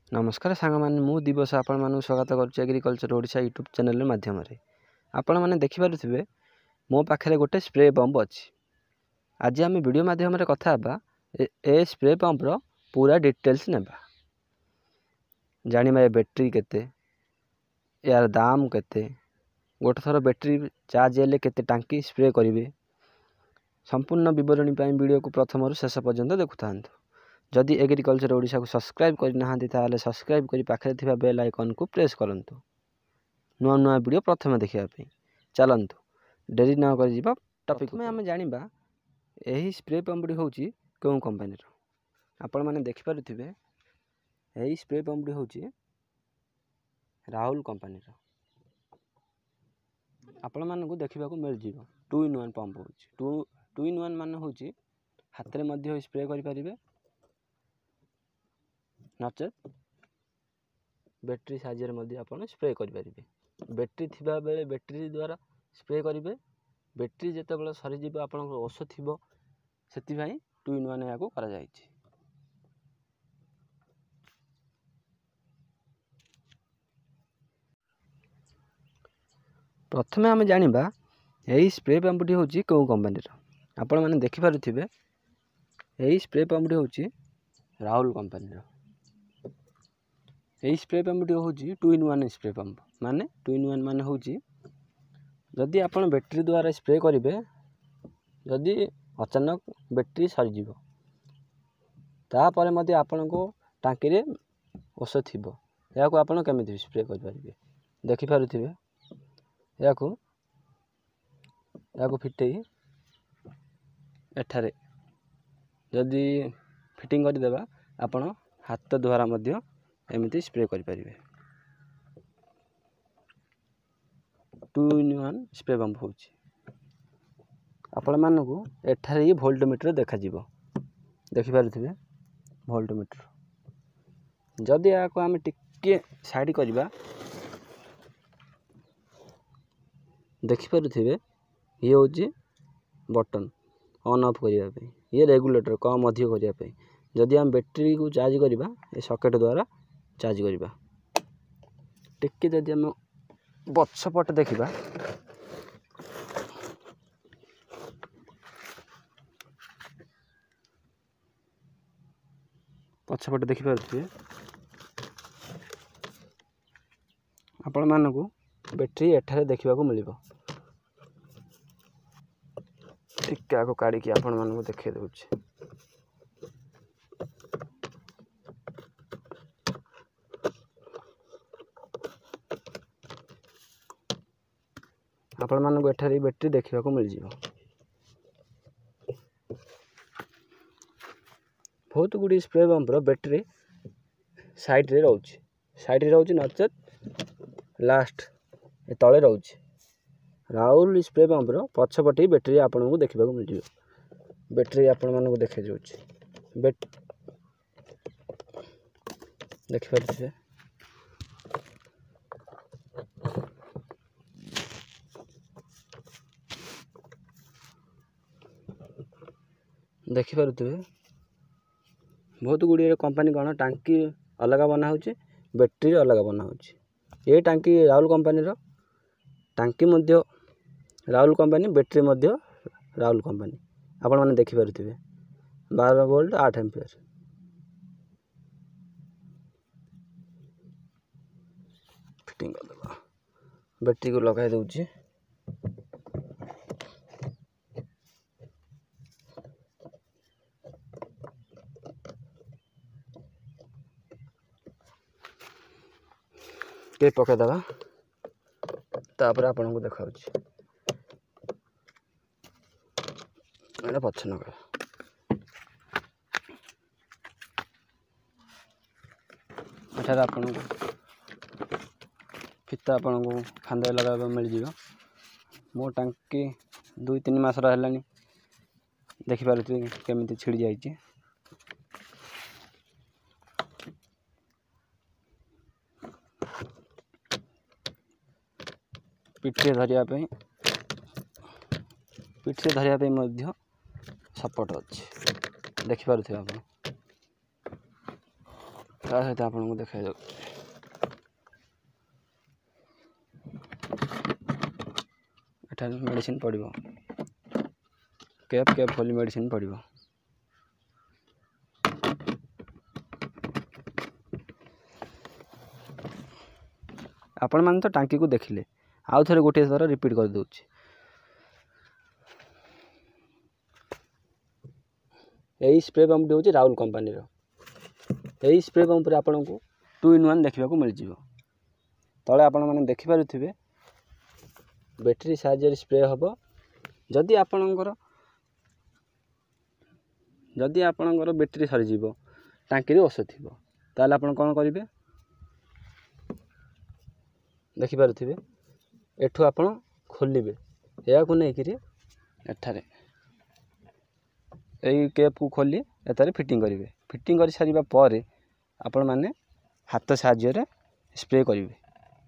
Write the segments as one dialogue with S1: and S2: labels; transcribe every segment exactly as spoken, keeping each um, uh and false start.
S1: नमस्कार सांग मैंने मु दिवस आपण मानू स्वागत करुच्ची एग्रिकल्चर ओडिशा यूट्यूब चैनल माध्यम आपण मैंने देखिपे मो पाखे गोटे स्प्रे पंप अच्छी। आज आम वीडियो माध्यम कथा ए स्प्रे पंपर पूरा डिटेल्स नेबा जानिबा ए बैटरी केते यार दाम केते गोटे थर बैटरी चार्ज हेले केते टांकी स्प्रे करेंगे संपूर्ण विवरणी वीडियो को प्रथम शेष पर्यंत देखु था। जदि एग्रिकल्चर ओडिशा को सब्सक्राइब करना ताले सब्सक्राइब करी पाखे थिबा बेल आइकन को प्रेस करंतु नुआ नुआ वीडियो प्रथम देखिया पे चलंतु डेरी न कर जीवा टॉपिक में हम जानिबा एही स्प्रे पंपडी होची कोन कंपनी रो आपण माने देखि पारुथिबे एही स्प्रे पंपडी होची राहुल कंपनी रो आपण माने को देखिबा को मिल जीवो टू इन वन पंप होची टू टू इन वन माने होची हाथ रे मध्ये स्प्रे करि परिबे नचेत बैटरी साहाय्य मध्ये आपण स्प्रे करि परिबे बैटरी थिबा बेले बैटरी द्वारा स्प्रे करिवे बैटरी जेते बेले सरी जीव आपण औषध थिबो सेति भाई टू इन वन याको करा जायछि। प्रथमे आमे जानिबा एही स्प्रे पंपटी होची को कंपनी रो आपण माने देखि पारुथिबे एही स्प्रे पंपटी होची राहुल कंपनी रो यही स्प्रे पंप हूँ two in one spray pump माने टू इन वन मान हूँ जदि आप बैटरी द्वारा स्प्रे करेंगे जदि अचानक बैटरी सरीज तापर मध्य आपण को टांकी रे औषध थी या आपड़ केमी स्प्रे करेंगे देखिपे या फिटे एठारे जदि फिटिंग करदेबा आपण हाथ द्वारा मध्य एमती स्प्रे करें two in one spray pump हो आपण मानू एठारे ही वोल्टमीटर देखा देखिपे वोल्टमीटर जदि आपको आम टिके साइड करवा देखिपे ये हूँ बटन ऑन ऑफ करने ये रेगुलेटर कम अधिक करने जदि आम बैटरी को चार्ज करवा ये सॉकेट द्वारा चार्ज करवा टिके जदि आम पछपट देखा पछपट देखिपे आपण मानू बैटरी एठारे देखा मिल टिके आगे काढ़ी आपण मानू देखे दूचे आपण मानक एठारे बैटरी देखा मिल जाए बहुत गुड़ी स्प्रे पंपर बैटरी साइड रे रोचे साइड रे रोचे नचेत लास्ट तले रोचे राहुल स्प्रे पंपर पछपटे बैटरी आपण को देखा मिल जाए बैटरी आपण मानक देखे जाऊँ बैट देखिपे देखिपे बहुत गुड़िया कंपनी कौन टांकी अलग बना हो बैटरी अलग बना हो ये टांकी राहुल कंपनी रो टांकी मध्य राहुल कंपनी बैटरी मध्य राहुल कंपनी आपण मैंने देखिपे बारह वोल्ट आठ एम्पियर फिटिंग कर बैटरी को लगा दूची के पकईदे तापर आपण को देखा पछ न एठार आपण फिता आपण को फांदे लगा मिल जाए मो टांकी दुई तीन मासर है देखिपे केमी छिड़ी जाइए पिठे धरिया पिठे धरिया सपोर्ट अच्छी देखिपे आप ତା ସହିତ ଆପଣଙ୍କୁ ଦେଖାଯାଉଛି ଏଠାରେ ମେଡ଼ିସିନ ପଡ଼ିବ, କ୍ୟାପ୍ କ୍ୟାପ୍ ଖୋଲି ମେଡ଼ିସିନ ପଡ଼ିବ। ଆପଣମାନେ ତ ଟାଙ୍କିକୁ ଦେଖିଲେ, ଆଉ ଥରେ ଗୋଟିଏ ଥର ରିପିଟ୍ କରିଦେଉଛି। ଏହି ସ୍ପ୍ରେ ପମ୍ପଟି ହେଉଛି ରାହୁଲ କମ୍ପାନୀର। ଏହି ସ୍ପ୍ରେ ପମ୍ପରେ ଆପଣଙ୍କୁ ଟୁ ଇନ୍ ୱାନ୍ ଦେଖିବାକୁ ମିଳିଯିବ। ତଳେ ଆପଣମାନେ ଦେଖିପାରୁଥିବେ ବ୍ୟାଟେରୀ ସାହାଯ୍ୟରେ ସ୍ପ୍ରେ ହେବ। ଯଦି ଆପଣଙ୍କର ଯଦି ଆପଣଙ୍କର ବ୍ୟାଟେରୀ ସରିଯିବ, ଟାଙ୍କିରେ ଔଷଧ ଥିବ, ତାହେଲେ ଆପଣ କ'ଣ କରିବେ? ଦେଖିପାରୁଥିବେ ଏଠୁ ଆପଣ ଖୋଲିବେ, ଏହାକୁ ନେଇକରି ଏଠାରେ ଏଇ କ୍ୟାପ୍କୁ ଖୋଲି ଏଠାରେ ଫିଟିଂ କରିବେ। ଫିଟିଂ କରିସାରିବା ପରେ ଆପଣମାନେ ହାତ ସାହାଯ୍ୟରେ ସ୍ପ୍ରେ କରିବେ।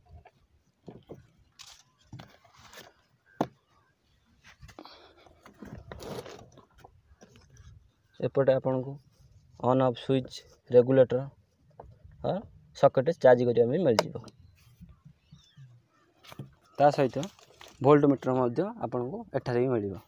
S1: ଏପଟେ ଆପଣଙ୍କୁ on off switch, regulator socket charge କରିବା ପାଇଁ ମିଳିଯିବ। ତା ସହିତ ଭୋଲ୍ଟ ମିଟର ମଧ୍ୟ ଆପଣଙ୍କୁ ଏଠାରେ ହିଁ ମିଳିବ।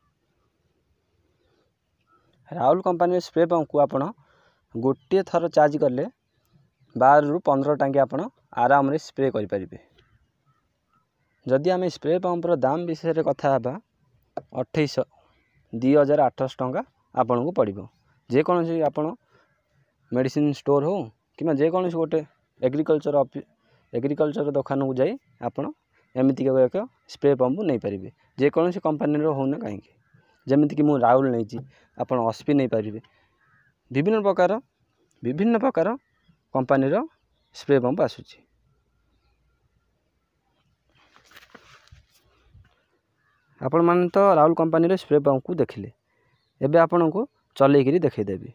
S1: ରାହୁଲ କମ୍ପାନୀର ସ୍ପ୍ରେ ପମ୍ପକୁ ଆପଣ ଗୋଟିଏ ଥର ଚାର୍ଜ କଲେ ବାରରୁ ପନ୍ଦର ଟାଙ୍କି ଆପଣ ଆରାମରେ ସ୍ପ୍ରେ କରିପାରିବେ। ଯଦି ଆମେ ସ୍ପ୍ରେ ପମ୍ପର ଦାମ ବିଷୟରେ କଥା ହେବା, ଅଠେଇଶହ ଦୁଇ ହଜାର ଆଠଶହ ଟଙ୍କା ଆପଣଙ୍କୁ ପଡ଼ିବ। ଯେକୌଣସି ଆପଣ ମେଡ଼ିସିନ ଷ୍ଟୋର ହେଉ କିମ୍ବା ଯେକୌଣସି ଗୋଟେ ଏଗ୍ରିକଲଚର ଅଫି ଏଗ୍ରିକଲଚର ଦୋକାନକୁ ଯାଇ ଆପଣ ଏମିତିକା ଏକ ସ୍ପ୍ରେ ପମ୍ପ ନେଇପାରିବେ, ଯେକୌଣସି କମ୍ପାନୀର ହେଉନା କାହିଁକି। ଯେମିତିକି ମୁଁ ରାହୁଲ ନେଇଛି, ଆପଣ ଅସ୍ପି ନେଇପାରିବେ। ବିଭିନ୍ନ ପ୍ରକାର ବିଭିନ୍ନ ପ୍ରକାର କମ୍ପାନୀର ସ୍ପ୍ରେ ପମ୍ପ ଆସୁଛି। ଆପଣମାନେ ତ ରାହୁଲ କମ୍ପାନୀର ସ୍ପ୍ରେ ପମ୍ପକୁ ଦେଖିଲେ, ଏବେ ଆପଣଙ୍କୁ ଚଲେଇକିରି ଦେଖାଇଦେବି।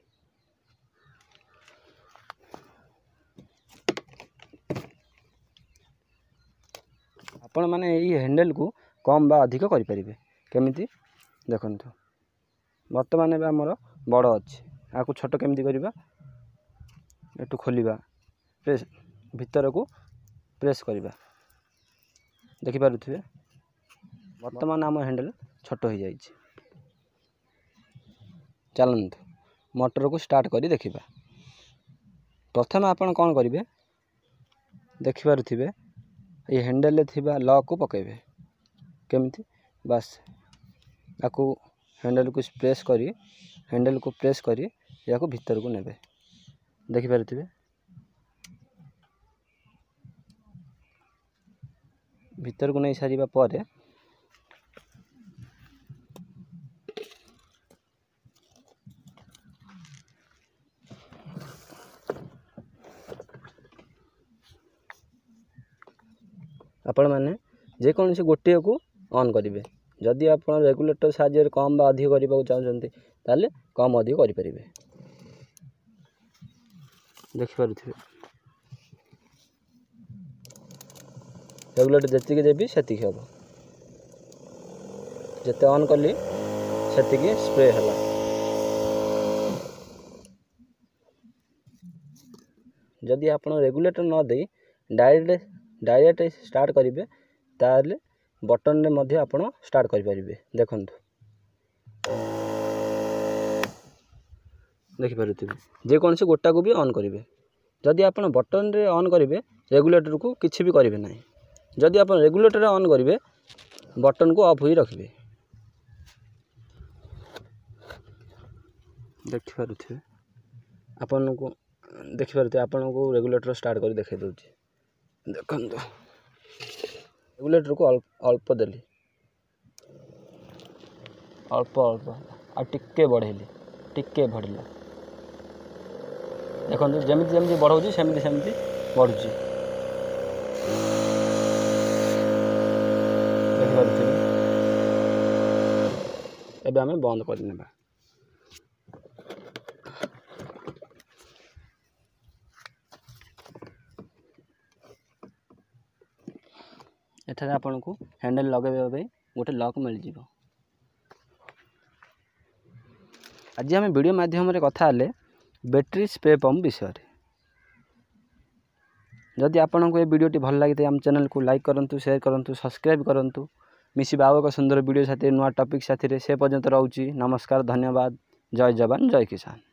S1: ଆପଣମାନେ ଏଇ ହ୍ୟାଣ୍ଡେଲକୁ କମ୍ ବା ଅଧିକ କରିପାରିବେ। କେମିତି ଦେଖନ୍ତୁ, ବର୍ତ୍ତମାନ ଏବେ ଆମର ବଡ଼ ଅଛି, ଆକୁ ଛୋଟ କେମିତି କରିବା? ଏଠୁ ଖୋଲିବା, ପ୍ରେସ୍ ଭିତରକୁ ପ୍ରେସ୍ କରିବା। ଦେଖିପାରୁଥିବେ ବର୍ତ୍ତମାନ ଆମ ହ୍ୟାଣ୍ଡେଲ ଛୋଟ ହୋଇଯାଇଛି। ଚାଲନ୍ତୁ ମୋଟରକୁ ଷ୍ଟାର୍ଟ କରି ଦେଖିବା। ପ୍ରଥମେ ଆପଣ କ'ଣ କରିବେ? ଦେଖିପାରୁଥିବେ এই ହ୍ୟାଣ୍ଡେଲରେ ଥିବା ଲକ୍କୁ ପକାଇବେ। କେମିତି? ବାସ୍ ତାକୁ ହ୍ୟାଣ୍ଡେଲକୁ ପ୍ରେସ୍ କରି ହ୍ୟାଣ୍ଡେଲକୁ ପ୍ରେସ୍ କରି ଏହାକୁ ଭିତରକୁ ନେବେ। ଦେଖିପାରୁଥିବେ ଭିତରକୁ ନେଇ ସାରିବା ପରେ ଆପଣମାନେ ଯେକୌଣସି ଗୋଟିଏକୁ ଅନ୍ କରିବେ। ଯଦି ଆପଣ ରେଗୁଲେଟର ସାହାଯ୍ୟରେ କମ୍ ବା ଅଧିକ କରିବାକୁ ଚାହୁଁଛନ୍ତି, ତାହେଲେ କମ୍ ଅଧିକ କରିପାରିବେ। ଦେଖିପାରୁଥିବେ ରେଗୁଲେଟର ଯେତିକି ଦେବି ସେତିକି ହେବ, ଯେତେ ଅନ୍ କଲି ସେତିକି ସ୍ପ୍ରେ ହେଲା। ଯଦି ଆପଣ ରେଗୁଲେଟର ନ ଦେଇ ଡାଇରେକ୍ଟ ଡାଇରେକ୍ଟ ଷ୍ଟାର୍ଟ କରିବେ, ତାହେଲେ ବଟନରେ ମଧ୍ୟ ଆପଣ ଷ୍ଟାର୍ଟ କରିପାରିବେ। ଦେଖନ୍ତୁ ଦେଖିପାରୁଥିବେ ଯେକୌଣସି ଗୋଟାକୁ ବି ଅନ୍ କରିବେ। ଯଦି ଆପଣ ବଟନରେ ଅନ୍ କରିବେ, ରେଗୁଲେଟରକୁ କିଛି ବି କରିବେ ନାହିଁ। ଯଦି ଆପଣ ରେଗୁଲେଟରରେ ଅନ୍ କରିବେ, ବଟନକୁ ଅଫ୍ ହୋଇ ରଖିବେ। ଦେଖିପାରୁଥିବେ ଆପଣଙ୍କୁ ଦେଖିପାରୁଥିବେ ଆପଣଙ୍କୁ ରେଗୁଲେଟର ଷ୍ଟାର୍ଟ କରି ଦେଖାଇ ଦେଉଛି। ଦେଖନ୍ତୁ ରେଗୁଲେଟରକୁ ଅଳ୍ପ ଦେଲି, ଅଳ୍ପ ଅଳ୍ପ ଆଉ ଟିକେ ବଢ଼େଇଲି, ଟିକେ ବଢ଼ିଲା। ଦେଖନ୍ତୁ ଯେମିତି ଯେମିତି ବଢ଼ଉଛି ସେମିତି ସେମିତି ବଢ଼ୁଛି। ଦେଖିପାରୁଥିବେ ଏବେ ଆମେ ବନ୍ଦ କରିନେବା। ଏଠାରେ ଆପଣଙ୍କୁ ହ୍ୟାଣ୍ଡେଲ ଲଗାଇବା ପାଇଁ ଗୋଟେ ଲକ୍ ମିଳିଯିବ। ଆଜି ଆମେ ଭିଡ଼ିଓ ମାଧ୍ୟମରେ କଥା ହେଲେ ବ୍ୟାଟେରୀ ସ୍ପ୍ରେ ପମ୍ପ ବିଷୟରେ। जदि आपको ये वीडियोटी भल लगी आम चैनल को लाइक करूँ, शेयर करूँ, सब्सक्राइब करूँ। मिसिबा आउ एक सुंदर वीडियो साथी नुआ टॉपिक साथी से पर्यंत रोची। नमस्कार, धन्यवाद। जय जवान जय किसान।